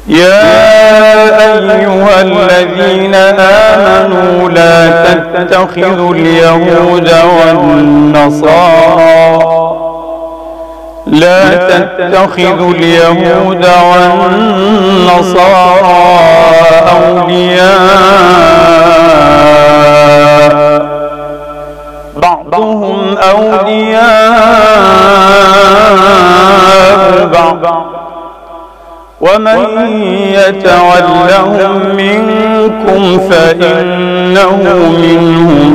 يا أيها الذين آمنوا لا تتخذوا اليهود والنصارى أولياء بعضهم أولياء بعض ومن يتولهم منكم فإنه منهم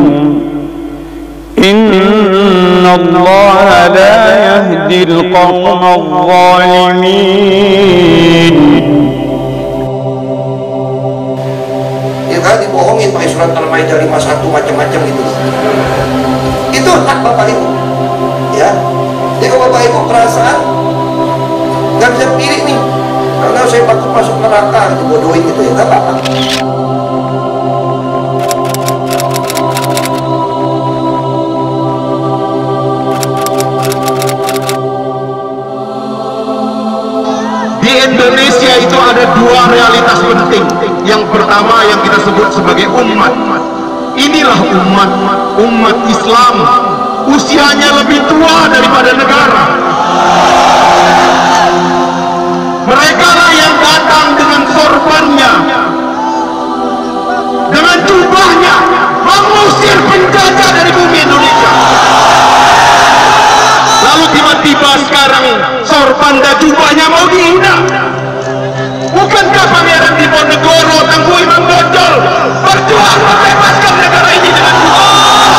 إن الله لا يهدي القوم الظالمين. Kita dibohongin pakai surat Al-Maidah 51 macam-macam gitu. Itu hak Bapak Ibu, ya. Jadi kalau Bapak Ibu perasaan nggak bisa pilih nih, karena saya takut masuk neraka, dibodohin gitu ya, nggak apa-apa. Di Indonesia itu ada dua realitas penting. Yang pertama yang kita sebut sebagai umat. Inilah umat Islam, usianya lebih tua daripada negara. Mereka lah yang datang dengan sorbannya, dengan jubahnya, mengusir penjajah dari bumi Indonesia. Lalu tiba-tiba sekarang sorban dan jubahnya mau dihina. Bukankah Pangeran Diponegoro, Tengku Imam Bonjol berjuang membebaskan negara ini dengan jubah?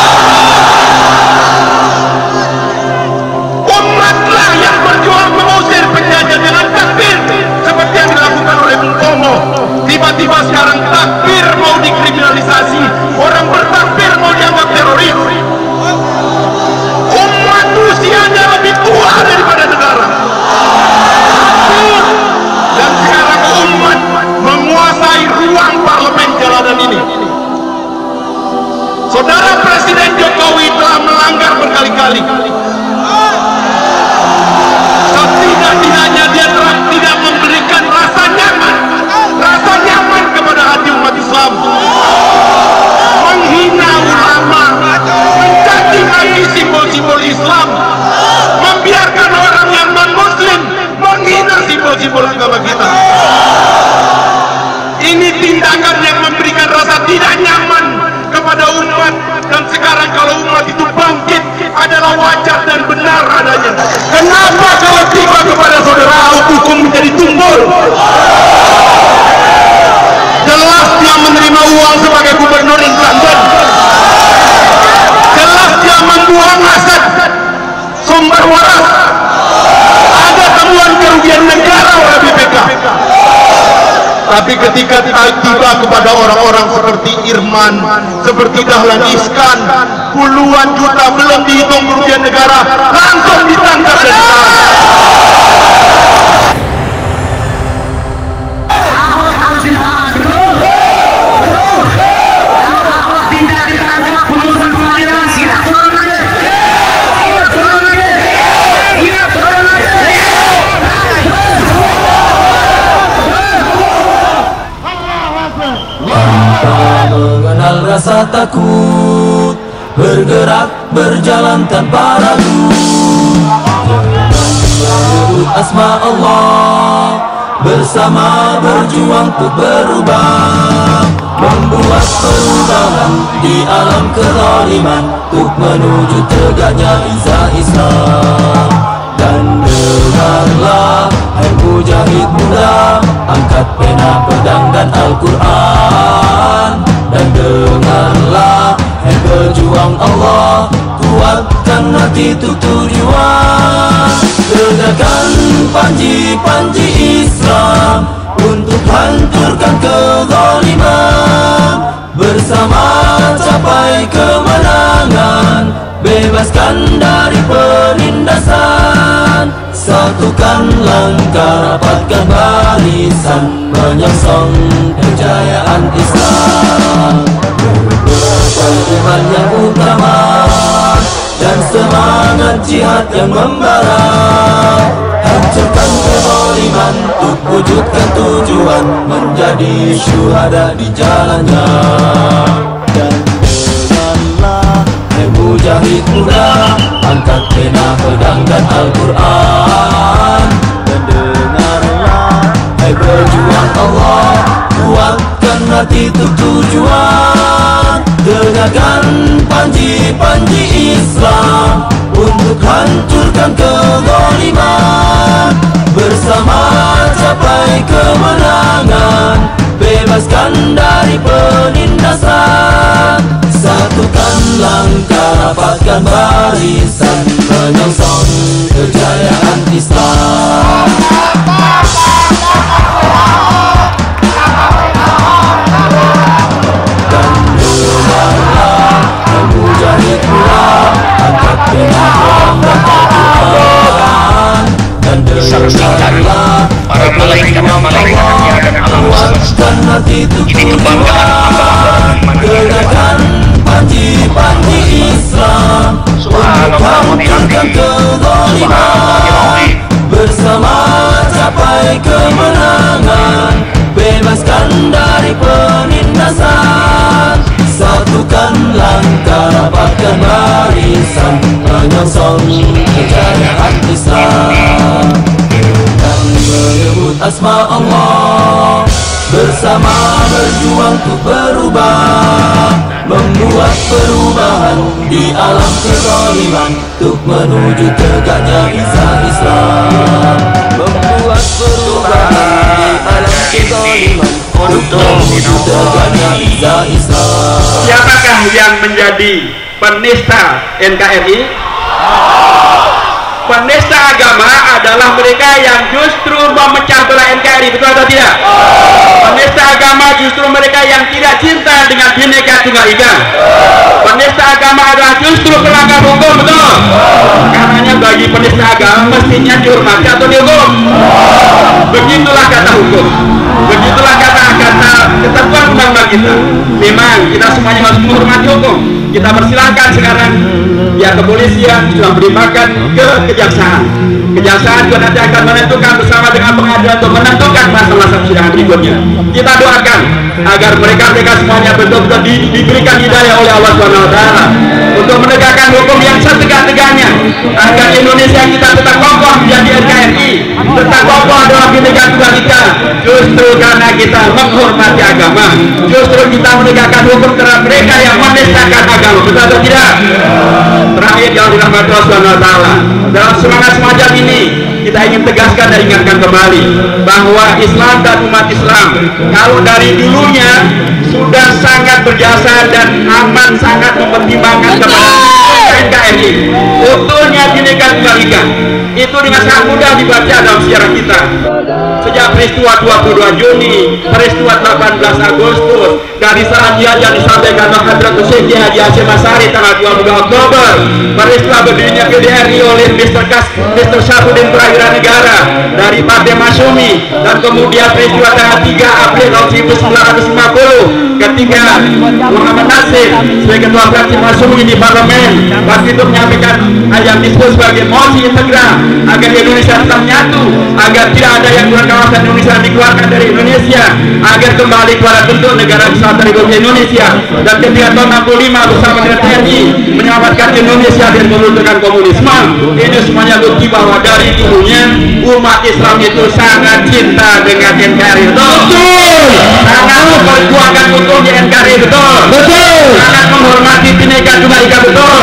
Umatlah yang berjuang mengusir penjajah dengan takbir seperti yang dilakukan oleh Bung Tomo. Tiba-tiba sekarang takbir mau dikriminalisasi, orang bertakbir mau dianggap teroris. Umat usianya lebih tua daripada negara. Dan sekarang umat menguasai ruang parlemen jalanan ini. Saudara Presiden Jokowi telah melanggar berkali-kali. Setidak-tidaknya dia tidak memberikan rasa nyaman kepada hati umat Islam. Menghina ulama, mencaci maki simbol-simbol Islam, membiarkan orang yang non-Muslim menghina simbol-simbol agama kita. Ini tindakan yang memberikan rasa tidak nyaman kepada umat, dan sekarang kalau umat itu bangkit adalah wajar dan benar adanya. Kenapa kalau tiba kepada saudara Ahok hukum menjadi tumbul? Jelas dia menerima uang sebagai gubernur incumbent. Jelas dia membuang aset sumber waras. Ada temuan kerugian negara oleh BPK. Tapi ketika tiba kepada orang-orang seperti Irman, seperti Dahlan Iskan, puluhan juta belum dihitung kerugian negara, langsung ditangkap dan ditahan. Mengenal rasa takut, bergerak berjalan tanpa ragu, menyebut asma Allah, bersama berjuang untuk berubah, membuat perubahan di alam kezaliman, untuk menuju tegaknya izah Islam. Dan dengarlah hai mujahid muda, angkat pena, pedang dan Al-Quran. Dan dengarlah hai pejuang Allah, kuatkan hati untuk tujuan, tegakkan panji-panji Islam untuk hancurkan kezaliman, bersama capai kemenangan, bebaskan dari penindasan. Satukan langkah, rapatkan barisan, menyongsong kejayaan Islam. Berbekal iman yang utama dan semangat jihad yang membara, hancurkan kezaliman, untuk wujudkan tujuan, menjadi syuhada di jalannya. Dan dengarlah, hai mujahid muda, angkat pena, pedang dan Al-Quran. Dan dengarlah, hai pejuang Allah, kuatkan hati untuk tujuan. Dengarkan panji-panji Islam untuk hancurkan kezaliman. Bersama capai kemenangan, bebaskan dari penindasan. Satukan langkah, rapatkan barisan, menyongsong kejayaan Islam. Dan dengarlah, hai mujahid muda, angkat pena, pedang Al-Quran. Dan dengarlah, para malaikat-malaikat dan alam semesta. Ini kebanggaan hamba-hamba dengarkan panji-panji Islam untuk hancurkan kezaliman. Bersama capai kemenangan, bebaskan dari penindasan. Satukan langkah, rapatkan barisan, menyongsong kejayaan Islam. Dan menyebut asma Allah, bersama berjuang untuk berubah, membuat perubahan di alam kezaliman, untuk menuju tegaknya izah Islam. Membuat perubahan di alam kezaliman, untuk menuju tegaknya izah Islam. Siapakah yang menjadi penista NKRI? Penista agama adalah mereka yang justru memecah belah NKRI, betul atau tidak? Penista agama justru mereka yang tidak cinta dengan Bhinneka Tunggal Ika. Penista agama adalah justru pelanggar hukum, betul? Karenanya bagi penista agama mestinya dihormati atau dihukum. Begitulah kata hukum, begitulah kata ketentuan undang-undang kita. Memang kita semuanya harus menghormati hukum. Kita persilahkan sekarang pihak kepolisian sudah melimpahkan ke kejaksaan. Kejaksaan juga nanti akan menentukan bersama dengan pengadilan untuk menentukan masalah persidangan berikutnya. Kita doakan agar mereka semuanya betul-betul diberikan hidayah oleh Allah SWT untuk menegakkan hukum yang setegak-tegaknya, agar Indonesia kita tetap kokoh menjadi NKRI, tetap kokoh dalam Bhinneka Tunggal Ika. Justru karena kita menghormati agama, justru kita menegakkan hukum terhadap mereka yang menistakan agama, betul atau tidak? Terakhir yang dirahmati Allah SWT, dalam semangat semacam ini kita ingin tegaskan dan ingatkan kembali bahwa Islam dan umat Islam kalau dari dulunya sudah sangat berjasa dan aman, sangat mempertimbangkan kepada NKRI, utuhnya Bhinneka Tunggal Ika itu dengan sangat mudah dibaca dalam sejarah kita. Sejak peristiwa 22 Juni, peristiwa 18 Agustus, dari saat yang disampaikan oleh Hadratus Syekh Haji Hasyim Asy'ari tanggal 22 Oktober, peristiwa berdirinya PDRI oleh Mr. Syafruddin Prawira Negara dari Partai Masyumi, dan kemudian peristiwa tanggal 3 April tahun 1950 ketika Muhammad Nasir sebagai ketua fraksi Masyumi di parlemen waktu itu menyampaikan yang disebut sebagai mosi integral agar Indonesia tetap nyatu, agar tidak ada yang keluar kawasan Indonesia dikeluarkan dari Indonesia, agar kembali kepada bentuk negara kesatuan Republik Indonesia. Dan ketika tahun 65 bersama dengan TNI menyelamatkan Indonesia dari pembentukan komunisme, ini semuanya bukti bahwa dari dulunya umat Islam itu sangat cinta dengan NKRI, betul? Sangat memperjuangkan utuhnya NKRI, betul? Sangat menghormati Bhinneka Tunggal Ika, betul?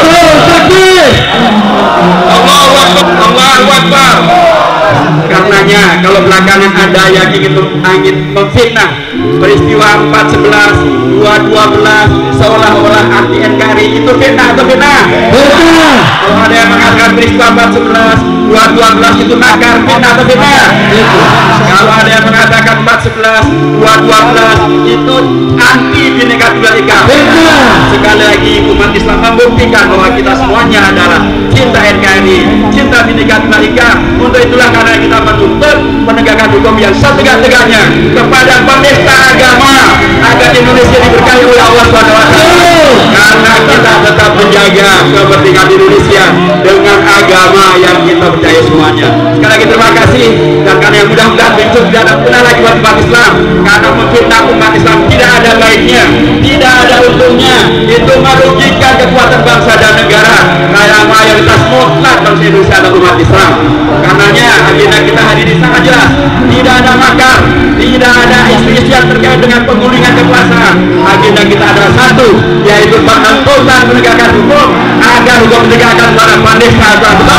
Allahu Akbar, Allahu Akbar. Karenanya kalau belakangan ada yang ingin memfitnah peristiwa 4/11, 2/12 seolah-olah anti NKRI, itu fitnah atau fitnah? Kalau ada yang mengatakan peristiwa 4/11, 2/12 itu makar, fitnah atau fitnah? Kalau ada yang mengatakan 4/11, 2/12 itu anti Bhinneka Tunggal Ika, sekali lagi umat Islam membuktikan bahwa kita semuanya adalah cinta NKRI, cinta Bhinneka Tunggal Ika. Untuk itulah karena kita menuntut penegakan hukum yang setegak-tegaknya kepada penista agama agar Indonesia diberkahi oleh Allah SWT, karena kita tetap menjadi menjaga kemerdekaan Indonesia dengan agama yang kita percaya semuanya. Sekali lagi terima kasih, dan karena yang mudah-mudahan besok tidak ada pernah lagi buat umat Islam, karena memfitnah umat Islam tidak ada baiknya, tidak ada untungnya, itu merugikan kekuatan bangsa dan negara. Karena mayoritas mutlak bangsa Indonesia adalah umat Islam. Karenanya agenda kita hari ini sangat jelas, tidak ada makar, tidak ada isu-isu yang terkait dengan penggulingan kekuasaan. Agenda kita adalah satu, yaitu menentukan penegakan hukum agar hukum ditegakkan pada pandesa dan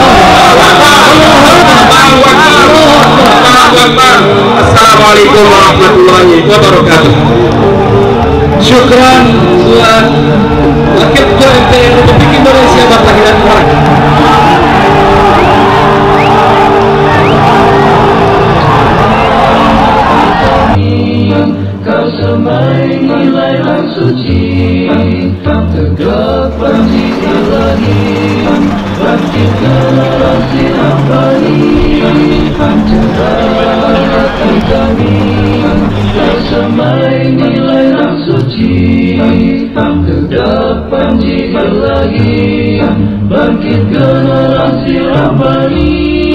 Assalamualaikum warahmatullahi wabarakatuh. Syukran buat Wakil Ketua MPR Republik Indonesia Bapak Hidayat Mubarak. Kau semai nilai yang suci, tegak panji ilahi, bangkit generasi Rabbani, cerah hati kami. Kau semai nilai yang suci, tegak panji ilahi, bangkit generasi Rabbani.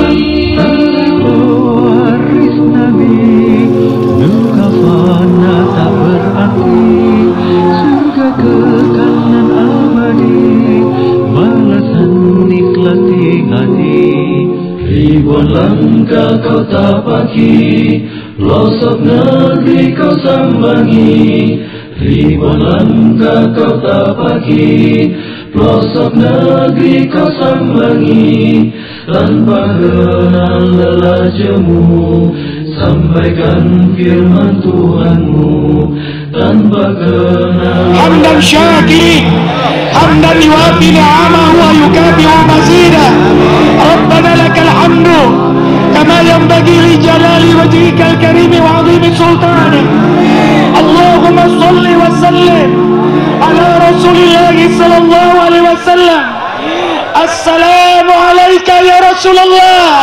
Waris Nabi, duka fana tak berarti, surga kekal nan abadi, balasan nikmati hati. Ribuan langkah kau tapaki, pelosok negeri kau sambangi. Ribuan langkah kau tapaki, pelosok negeri kau sambangi. Tanpa kenal lelah jemu, sampaikan firman Tuhanmu. Tanpa kenal Hamdan syakirin, hamdan yuwafi ni'amahu wa yukafi'u mazidah. Rabbana lakal hamdu kama yanbaghi li jalali wajhikal karimi wa 'azimi sultanik. Allahumma shalli wa sallim ala Rasulillahi sallallahu alaihi wasallam. Assalamu alayka ya Rasulullah.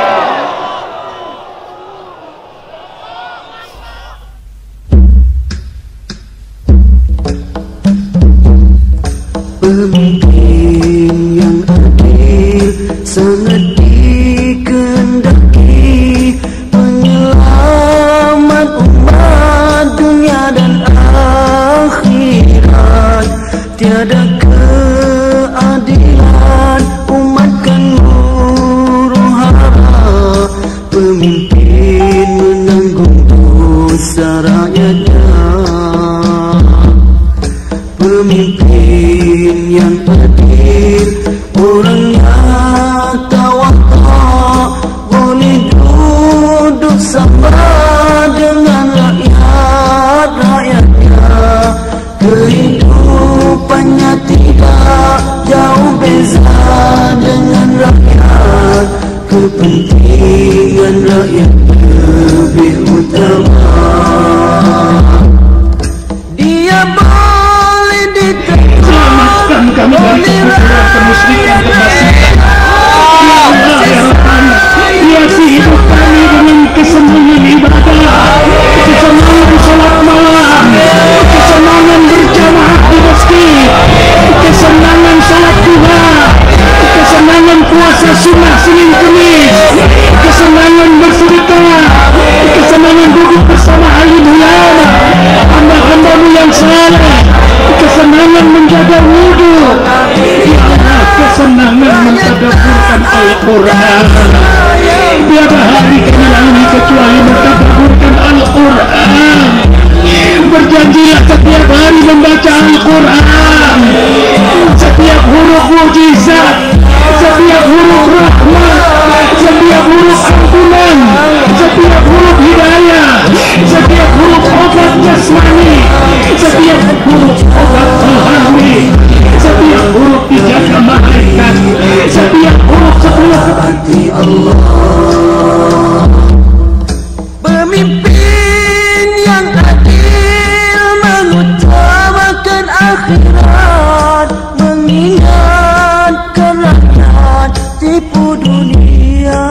Pemimpin yang adil sangat dikehendaki, penyelamat umat dunia dan akhirat. Tiada keadilan, umat kan huru hara. Pemimpin menanggung dosa rakyatnya. Pemimpin yang adil, orangnya tawakal, boleh duduk sama dengan rakyatnya. Kehidupannya tidak jauh beza dengan rakyat. Kepentingan rakyat lebih utama. Dia boleh ditekan, Kami dari kebenaran kemusyrikan kebasitan. Ya Allah ya Rahman, hiasi hidup kami dengan kesenangan ibadah, kesenangan salat malam, kesenangan berjamaah di masjid, kesenangan salat duha, kesenangan puasa sunnah Senin Kemis, kesenangan bersedekah, kesenangan duduk bersama alim ulama, hamba-hambamu yang saleh, kesenangan menjaga wudu, kesenangan mentadabburkan Al-Quran. Tiada hari kami lalui kecuali mentadabburkan Al-Quran. Berjanjilah setiap hari membaca Al-Quran. Setiap huruf mujizat, setiap huruf rahmat, setiap huruf ampunan, setiap huruf hidayah, setiap huruf obat jasmani, setiap huruf obat rohani, setiap huruf dijaga malaikat, setiap huruf 10 hati Allah. Pemimpin yang adil mengutamakan akhirat, mengingatkan rakyat tipu dunia.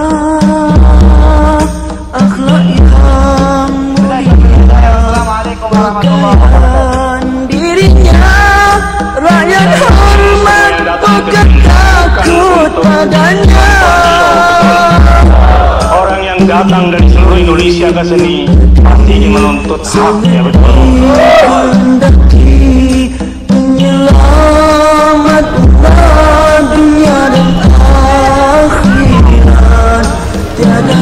Akhlak yang mulia, pakaian dirinya rakyat hormat. padanya. Orang yang datang dari seluruh Indonesia ke sini pasti ingin menuntut haknya, betul? Kehendaki penyelamat umat dunia dan akhirat. Tiada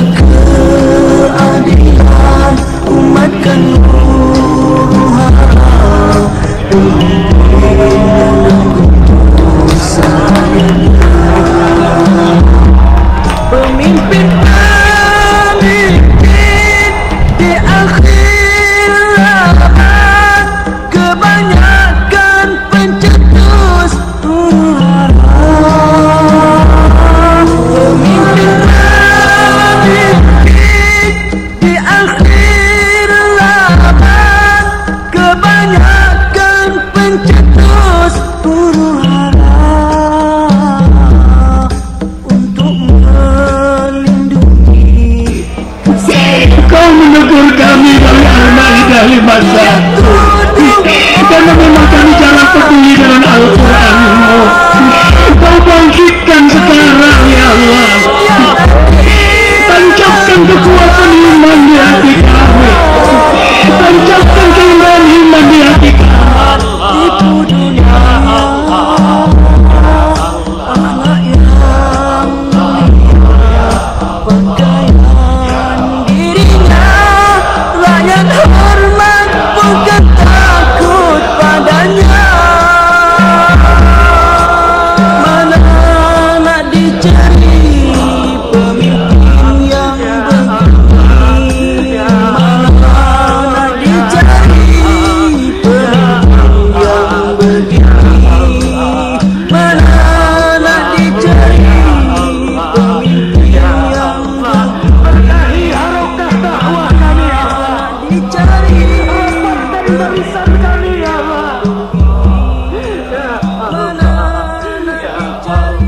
keadilan umat kan huru hara. Pemimpin di akhir zaman, kebanyakan pencetus huru hara. Pemimpin di akhir zaman, kebanyakan pencetus huru hara. Untuk melindungi Kau menegur kami dari Al-Maidah 51 karena memang kami jarang peduli dengan Al-Quran-Mu. Kau bangkitkan sekarang ya Allah. Tancapkan kekuatan iman di hati kami. Tancapkan keimanan iman di hati kami. tipu dunia, akhlak yang mulia, pakaian dirinya, layak hormat bukan takut padanya. Mana nak dicari pemimpin yang begini? Mana nak dicari pemimpin yang begini? Mana nak dicari pemimpin yang begini? Harokah dakwah kami ya Allah. Dicari Dari barisan kami ya Allah. mana nak dicari?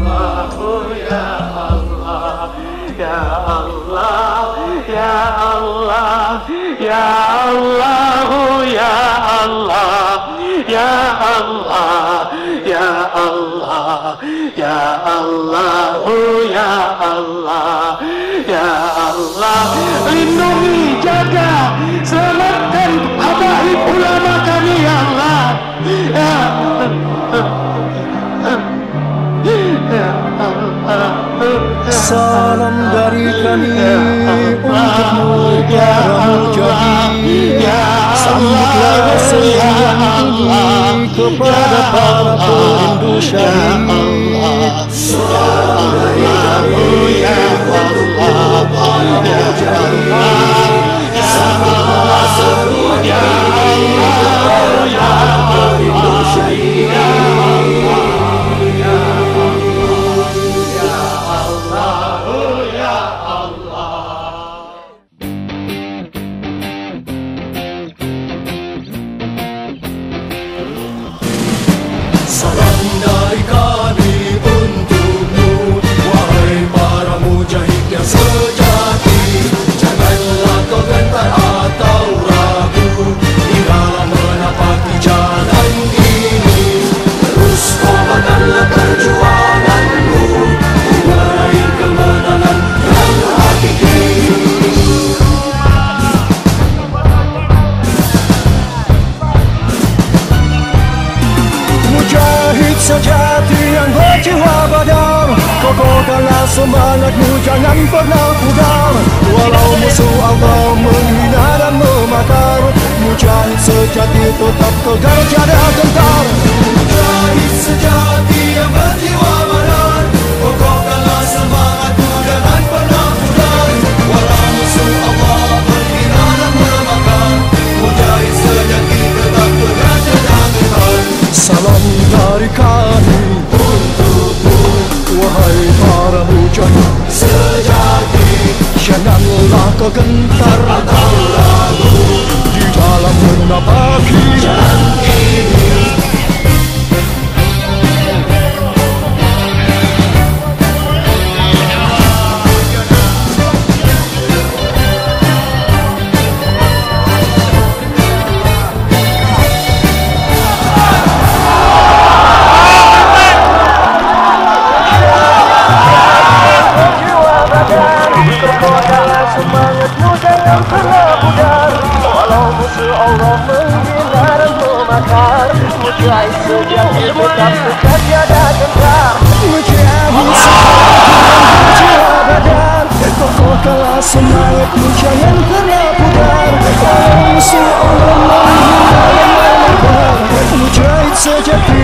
Ya Allah, ya Allah, ya Allah, ya Allah, ya Allah, ya Allah, ya Allah, ya Allah, ya Allah, lindungi, jaga, selamatkan habaib ulama kami ya Allah. Ya Salam dari kami untukmu para mujahid. Sambutlah seruan ini kepada para perindu syahid. Salam dari kami untukmu para mujahid. Sambutlah seruan ini kepada para perindu syahid. Salam dari kami untukmu, wahai para mujahid yang sejati. Janganlah kau gentar atau ragu di dalam menapaki jalan ini. Terus kobarkanlah perjuanganmu, meraih kemenangan yang hakiki. Mujahid sejati yang berjiwa badar, kokohkanlah semangatmu, jangan pernah pudar. Walau musuh Allah menghina dan memakar, mujahid sejati tetap tegar tiada gentar. Mujahid sejati yang berjiwa badar, kokohkanlah semangatmu, jangan pernah pudar. Walau musuh Allah menghina dan memakar, mujahid sejati tetap tegar tiada gentar. Salam dari kami untukmu, wahai para mujahid sejati. Janganlah kau gentar atau ragu di dalam menapaki jalan ini. Allah menghina dan memakar. Mujahid sejati tetap tegak tiada gentar. Mujahid sejati jiwa badan, kokohkanlah semangatmu jangan pernah pudar. Walau musuh Allah menghina dan memakar. Mujahid sejati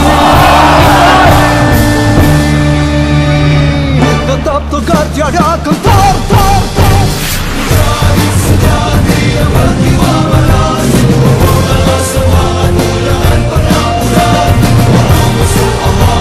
tetap tegak tiada gentar. Mujahid sejati yang berjiwa badan, kokohkanlah semangatmu jangan pernah pudar. Walau musuh Allah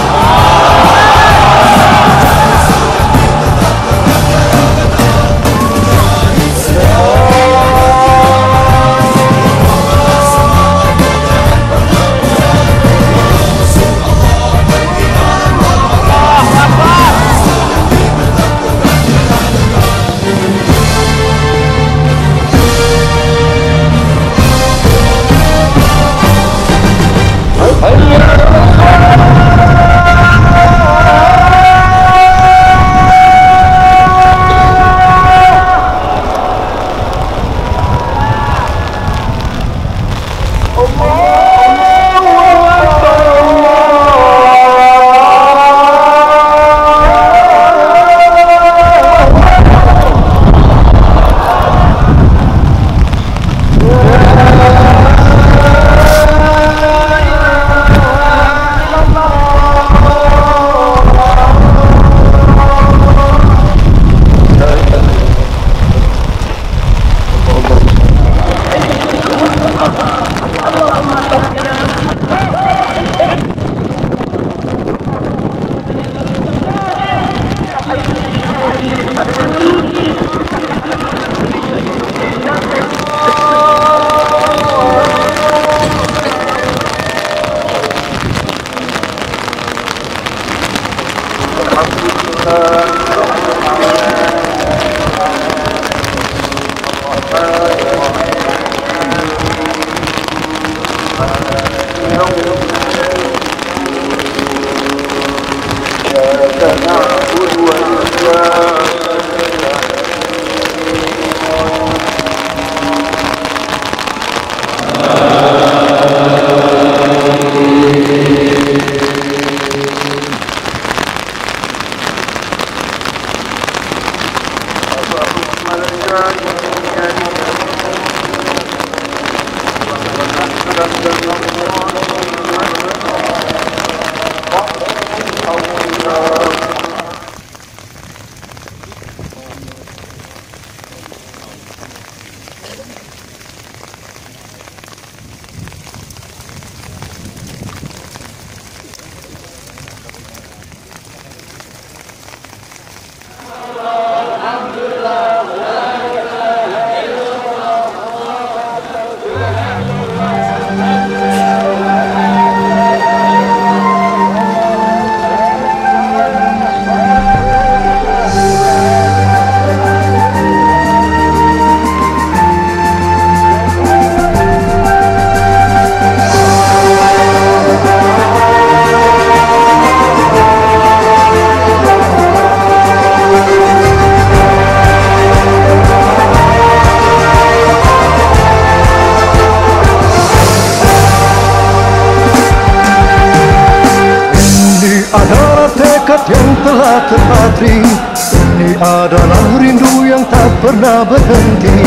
yang telah terpatri. Ini adalah rindu yang tak pernah berhenti.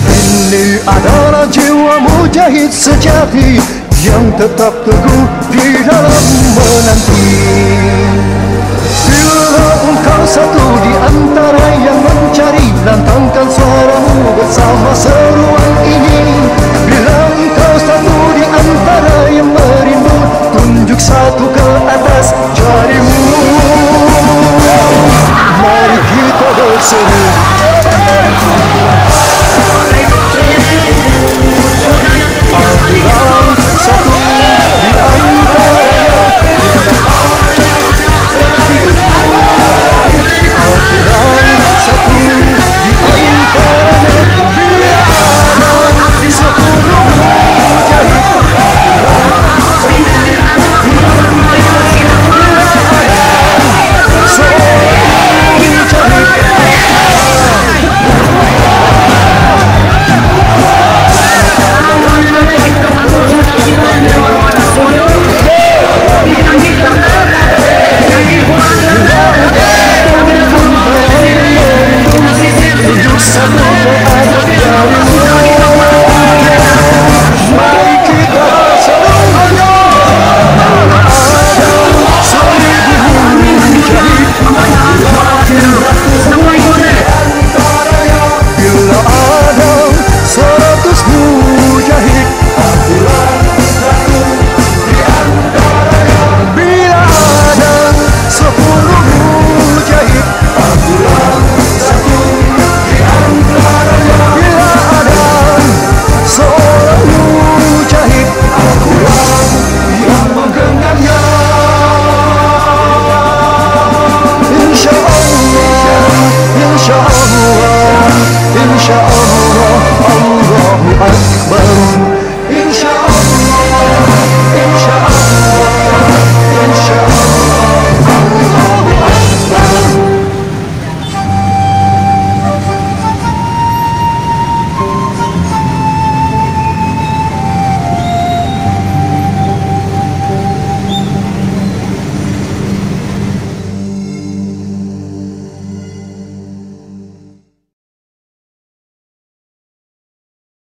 Ini adalah jiwa mujahid sejati yang tetap teguh di dalam menanti. Bila engkau satu di antara yang mencari, lantangkan suaramu bersama seruan ini. Bila engkau satu di antara yang merindu, tunjuk satu ke atas jarimu. Mari kita berseru.